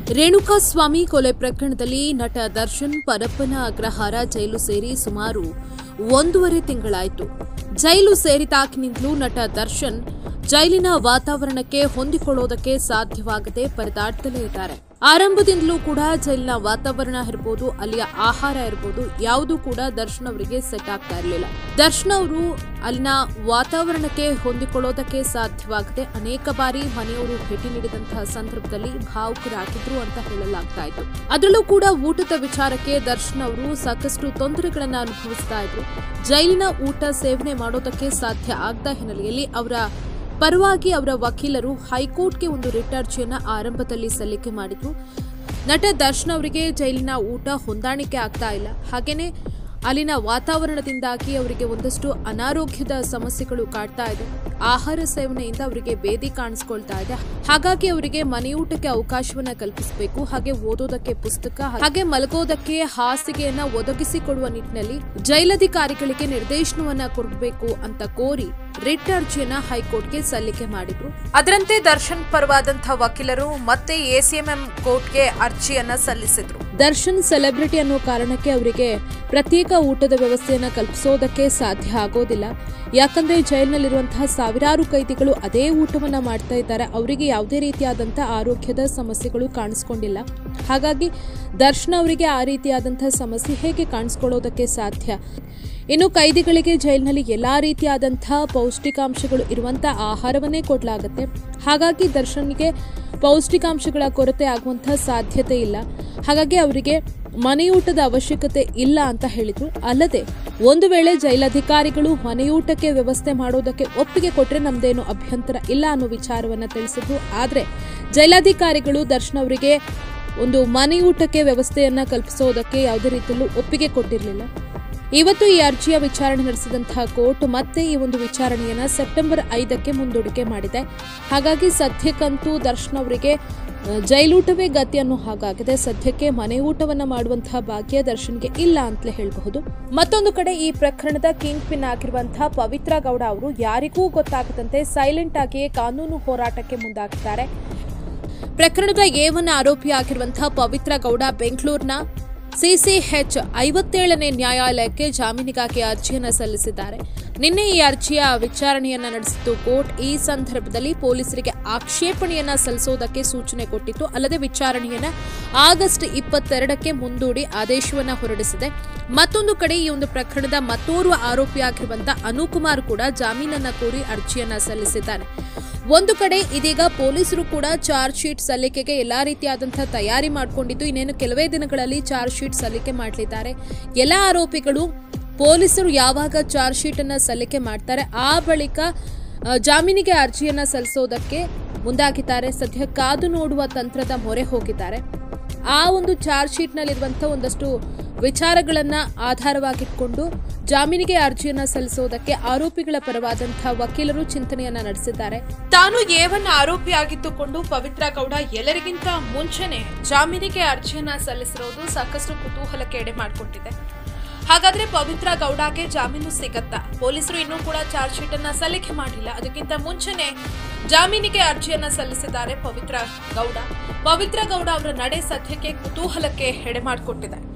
ರೇಣುಕಾಸ್ವಾಮಿ ಕೊಲೆ ಪ್ರಕರಣದಲ್ಲಿ ನಟ ದರ್ಶನ್ ಪರಪ್ಪನ ಅಗ್ರಹಾರ ಜೈಲು ಸೇರಿ ಸುಮಾರು 1.5 ತಿಂಗಳಾಯಿತು. ಜೈಲು ಸೇರಿದಾಗಿನಿಂದಲೂ ನಟ ದರ್ಶನ್ ಜೈಲಿನ ವಾತಾವರಣಕ್ಕೆ ಹೊಂದಿಕೊಳ್ಳೋದಕ್ಕೆ ಸಾಧ್ಯವಾಗದೆ ಪರದಾಡ್ತಲೇ ಇದ್ದಾರೆ. ಆರಂಭದಿಂದಲೂ ಕೂಡ ಜೈಲಿನ ವಾತಾವರಣ ಇರಬಹುದು, ಅಲ್ಲಿಯ ಆಹಾರ ಇರಬಹುದು, ಯಾವುದೂ ಕೂಡ ದರ್ಶನ್ ಅವರಿಗೆ ಸೆಟ್ ಆಗ್ತಾ ಇರಲಿಲ್ಲ. ದರ್ಶನ್ ಅವರು ಅಲ್ಲಿನ ವಾತಾವರಣಕ್ಕೆ ಹೊಂದಿಕೊಳ್ಳೋದಕ್ಕೆ ಸಾಧ್ಯವಾಗದೆ ಅನೇಕ ಬಾರಿ ಮನೆಯವರು ಭೇಟಿ ನೀಡಿದಂತಹ ಸಂದರ್ಭದಲ್ಲಿ ಭಾವುಕರಾಗಿದ್ರು ಅಂತ ಹೇಳಲಾಗ್ತಾ ಇತ್ತು. ಅದರಲ್ಲೂ ಕೂಡ ಊಟದ ವಿಚಾರಕ್ಕೆ ದರ್ಶನ್ ಅವರು ಸಾಕಷ್ಟು ತೊಂದರೆಗಳನ್ನು ಅನುಭವಿಸ್ತಾ ಇದ್ರು. ಜೈಲಿನ ಊಟ ಸೇವನೆ ಮಾಡೋದಕ್ಕೆ ಸಾಧ್ಯ ಆಗದ ಹಿನ್ನೆಲೆಯಲ್ಲಿ ಅವರ ಪರವಾಗಿ ಅವರ ವಕೀಲರು ಹೈಕೋರ್ಟ್ಗೆ ಒಂದು ರಿಟ್ ಅರ್ಜಿಯನ್ನು ಆರಂಭದಲ್ಲಿ ಸಲ್ಲಿಕೆ ಮಾಡಿದ್ರು. ನಟ ದರ್ಶನ್ ಅವರಿಗೆ ಜೈಲಿನ ಊಟ ಹೊಂದಾಣಿಕೆ ಆಗ್ತಾ ಇಲ್ಲ, ಹಾಗೇನೆ ಅಲ್ಲಿನ ವಾತಾವರಣದಿಂದಾಗಿ ಅವರಿಗೆ ಒಂದಷ್ಟು ಅನಾರೋಗ್ಯದ ಸಮಸ್ಯೆಗಳು ಕಾಡ್ತಾ ಇದೆ. ಆಹಾರ ಸೇವನೆಯಿಂದ ಅವರಿಗೆ ಬೇದಿ ಕಾಣಿಸ್ಕೊಳ್ತಾ ಇದೆ. ಹಾಗಾಗಿ ಅವರಿಗೆ ಮನೆಯೂಟಕ್ಕೆ ಅವಕಾಶವನ್ನ ಕಲ್ಪಿಸಬೇಕು, ಹಾಗೆ ಓದೋದಕ್ಕೆ ಪುಸ್ತಕ, ಹಾಗೆ ಮಲಗೋದಕ್ಕೆ ಹಾಸಿಗೆಯನ್ನ ಒದಗಿಸಿಕೊಡುವ ನಿಟ್ಟಿನಲ್ಲಿ ಜೈಲಧಿಕಾರಿಗಳಿಗೆ ನಿರ್ದೇಶನವನ್ನ ಕೊಡಬೇಕು ಅಂತ ಕೋರಿ ರಿಟ್ ಅರ್ಜಿಯನ್ನ ಹೈಕೋರ್ಟ್ಗೆ ಸಲ್ಲಿಕೆ ಮಾಡಿದ್ರು. ಅದರಂತೆ ದರ್ಶನ್ ಪರವಾದಂತಹ ವಕೀಲರು ಮತ್ತೆ ಎಸಿಎಂಎಂ ಕೋರ್ಟ್ಗೆ ಅರ್ಜಿಯನ್ನ ಸಲ್ಲಿಸಿದ್ರು. ದರ್ಶನ್ ಸೆಲೆಬ್ರಿಟಿ ಅನ್ನೋ ಕಾರಣಕ್ಕೆ ಅವರಿಗೆ ಪ್ರತ್ಯೇಕ ಊಟದ ವ್ಯವಸ್ಥೆಯನ್ನ ಕಲ್ಪಿಸೋದಕ್ಕೆ ಸಾಧ್ಯ ಆಗೋದಿಲ್ಲ. ಯಾಕಂದ್ರೆ ಜೈಲಿನಲ್ಲಿರುವಂತಹ ಸಾವಿರಾರು ಕೈದಿಗಳು ಅದೇ ಊಟವನ್ನ ಮಾಡ್ತಾ ಇದ್ದಾರೆ. ಅವರಿಗೆ ಯಾವುದೇ ರೀತಿಯಾದಂತಹ ಆರೋಗ್ಯದ ಸಮಸ್ಯೆಗಳು ಕಾಣಿಸ್ಕೊಂಡಿಲ್ಲ. ಹಾಗಾಗಿ ದರ್ಶನ್ ಅವರಿಗೆ ಆ ರೀತಿಯಾದಂತಹ ಸಮಸ್ಯೆ ಹೇಗೆ ಕಾಣಿಸ್ಕೊಳ್ಳೋದಕ್ಕೆ ಸಾಧ್ಯ? ಇನ್ನು ಕೈದಿಗಳಿಗೆ ಜೈಲಿನಲ್ಲಿ ಎಲ್ಲಾ ರೀತಿಯಾದಂತಹ ಪೌಷ್ಟಿಕಾಂಶಗಳು ಇರುವಂತಹ ಆಹಾರವನ್ನೇ ಕೊಡಲಾಗುತ್ತೆ. ಹಾಗಾಗಿ ದರ್ಶನ್ಗೆ ಪೌಷ್ಟಿಕಾಂಶಗಳ ಕೊರತೆ ಆಗುವಂತಹ ಸಾಧ್ಯತೆ ಇಲ್ಲ. ಹಾಗಾಗಿ ಅವರಿಗೆ ಮನೆಯೂಟದ ಅವಶ್ಯಕತೆ ಇಲ್ಲ ಅಂತ ಹೇಳಿದ್ರು. ಅಲ್ಲದೆ ಒಂದು ವೇಳೆ ಜೈಲಧಿಕಾರಿಗಳು ಮನೆಯೂಟಕ್ಕೆ ವ್ಯವಸ್ಥೆ ಮಾಡೋದಕ್ಕೆ ಒಪ್ಪಿಗೆ ಕೊಟ್ಟರೆ ನಮ್ದೇನು ಅಭ್ಯಂತರ ಇಲ್ಲ ಅನ್ನೋ ವಿಚಾರವನ್ನ ತಿಳಿಸಿದ್ರು. ಆದ್ರೆ ಜೈಲಾಧಿಕಾರಿಗಳು ದರ್ಶನ್ ಅವರಿಗೆ ಒಂದು ಮನೆಯೂಟಕ್ಕೆ ವ್ಯವಸ್ಥೆಯನ್ನ ಕಲ್ಪಿಸೋದಕ್ಕೆ ಯಾವುದೇ ರೀತಿಯಲ್ಲೂ ಒಪ್ಪಿಗೆ ಕೊಟ್ಟಿರಲಿಲ್ಲ. ಇವತ್ತು ಈ ಅರ್ಜಿಯ ವಿಚಾರಣೆ ನಡೆಸಿದಂತಹ ಕೋರ್ಟ್ ಮತ್ತೆ ಈ ಒಂದು ವಿಚಾರಣೆಯನ್ನ ಸೆಪ್ಟೆಂಬರ್ 5ಕ್ಕೆ ಮುಂದೂಡಿಕೆ ಮಾಡಿದೆ. ಹಾಗಾಗಿ ಸದ್ಯಕ್ಕಂತೂ ದರ್ಶನ್ ಅವರಿಗೆ ಜೈಲೂಟವೇ ಗತಿ ಅನ್ನೋ ಹಾಗಾಗಿದೆ. ಸದ್ಯಕ್ಕೆ ಮನೆ ಊಟವನ್ನ ಮಾಡುವಂತಹ ಭಾಗ್ಯ ದರ್ಶನ್ಗೆ ಇಲ್ಲ ಅಂತಲೇ ಹೇಳಬಹುದು. ಮತ್ತೊಂದು ಕಡೆ ಈ ಪ್ರಕರಣದ ಕಿಂಗ್ ಪಿನ್ ಆಗಿರುವಂತಹ ಪವಿತ್ರ ಗೌಡ ಅವರು ಯಾರಿಗೂ ಗೊತ್ತಾಗದಂತೆ ಸೈಲೆಂಟ್ ಆಗಿಯೇ ಕಾನೂನು ಹೋರಾಟಕ್ಕೆ ಮುಂದಾಗಿದ್ದಾರೆ. ಪ್ರಕರಣದ A1 ಆರೋಪಿಯಾಗಿರುವಂತಹ ಪವಿತ್ರ ಗೌಡ ಬೆಂಗಳೂರಿನ CCH 57ನೇ ನ್ಯಾಯಾಲಯಕ್ಕೆ ಜಾಮೀನಿಗಾಗಿ ಅರ್ಜಿಯನ್ನು ಸಲ್ಲಿಸಿದ್ದಾರೆ. ನಿನ್ನೆ ಈ ಅರ್ಜಿಯ ವಿಚಾರಣೆಯನ್ನ ನಡೆಸಿದ್ದು ಕೋರ್ಟ್. ಈ ಸಂದರ್ಭದಲ್ಲಿ ಪೊಲೀಸರಿಗೆ ಆಕ್ಷೇಪಣೆಯನ್ನ ಸಲ್ಲಿಸುವುದಕ್ಕೆ ಸೂಚನೆ ಕೊಟ್ಟಿತ್ತು. ಅಲ್ಲದೆ ವಿಚಾರಣೆಯನ್ನ ಆಗಸ್ಟ್ 22ಕ್ಕೆ ಮುಂದೂಡಿ ಆದೇಶವನ್ನ ಹೊರಡಿಸಿದೆ. ಮತ್ತೊಂದು ಕಡೆ ಈ ಒಂದು ಪ್ರಕರಣದ ಮತ್ತೋರ್ವ ಆರೋಪಿಯಾಗಿರುವಂತಹ ಅನುಕುಮಾರ್ ಕೂಡ ಜಾಮೀನನ್ನ ಕೋರಿ ಅರ್ಜಿಯನ್ನ ಸಲ್ಲಿಸಿದ್ದಾನೆ. ಒಂದು ಕಡೆ ಇದೀಗ ಪೊಲೀಸರು ಕೂಡ ಚಾರ್ಜ್ ಶೀಟ್ ಸಲ್ಲಿಕೆಗೆ ಎಲ್ಲಾ ರೀತಿಯಾದಂತಹ ತಯಾರಿ ಮಾಡಿಕೊಂಡಿದ್ದು ಇನ್ನೇನು ಕೆಲವೇ ದಿನಗಳಲ್ಲಿ ಚಾರ್ಜ್ ಶೀಟ್ ಸಲ್ಲಿಕೆ ಮಾಡಲಿದ್ದಾರೆ. ಎಲ್ಲ ಆರೋಪಿಗಳು ಪೊಲೀಸರು ಯಾವಾಗ ಚಾರ್ಜ್ ಶೀಟ್ ಅನ್ನ ಸಲ್ಲಿಕೆ ಮಾಡ್ತಾರೆ ಆ ಬಳಿಕ ಜಾಮೀನಿಗೆ ಅರ್ಜಿಯನ್ನ ಸಲ್ಲಿಸೋದಕ್ಕೆ ಮುಂದಾಗಿದ್ದಾರೆ. ಸದ್ಯ ಕಾದು ನೋಡುವ ತಂತ್ರದ ಮೊರೆ ಹೋಗಿದ್ದಾರೆ. ಆ ಒಂದು ಚಾರ್ಜ್ ಶೀಟ್ ನಲ್ಲಿರುವಂತಹ ಒಂದಷ್ಟು ವಿಚಾರಗಳನ್ನ ಆಧಾರವಾಗಿಟ್ಕೊಂಡು ಜಾಮೀನಿಗೆ ಅರ್ಜಿಯನ್ನ ಸಲ್ಲಿಸುವುದಕ್ಕೆ ಆರೋಪಿಗಳ ಪರವಾದಂತಹ ವಕೀಲರು ಚಿಂತನೆಯನ್ನ ನಡೆಸಿದ್ದಾರೆ. ತಾನು A1 ಆರೋಪಿಯಾಗಿದ್ದುಕೊಂಡು ಪವಿತ್ರ ಗೌಡ ಎಲ್ಲರಿಗಿಂತ ಮುಂಚೆನೆ ಜಾಮೀನಿಗೆ ಅರ್ಜಿಯನ್ನ ಸಲ್ಲಿಸಿರೋದು ಸಾಕಷ್ಟು ಕುತೂಹಲಕ್ಕೆ ಎಡೆ ಮಾಡಿಕೊಟ್ಟಿದೆ. ಹಾಗಾದ್ರೆ ಪವಿತ್ರ ಗೌಡಗೆ ಜಾಮೀನು ಸಿಗತ್ತಾ? ಪೊಲೀಸರು ಇನ್ನೂ ಕೂಡ ಚಾರ್ಜ್ ಶೀಟ್ ಅನ್ನ ಸಲ್ಲಿಕೆ ಮಾಡಿಲ್ಲ. ಅದಕ್ಕಿಂತ ಮುಂಚೆನೆ ಜಾಮೀನಿಗೆ ಅರ್ಜಿಯನ್ನ ಸಲ್ಲಿಸಿದ್ದಾರೆ ಪವಿತ್ರ ಗೌಡ. ಪವಿತ್ರ ಗೌಡ ಅವರ ನಡೆ ಸದ್ಯಕ್ಕೆ ಕುತೂಹಲಕ್ಕೆ ಎಡೆ ಮಾಡಿಕೊಟ್ಟಿದೆ.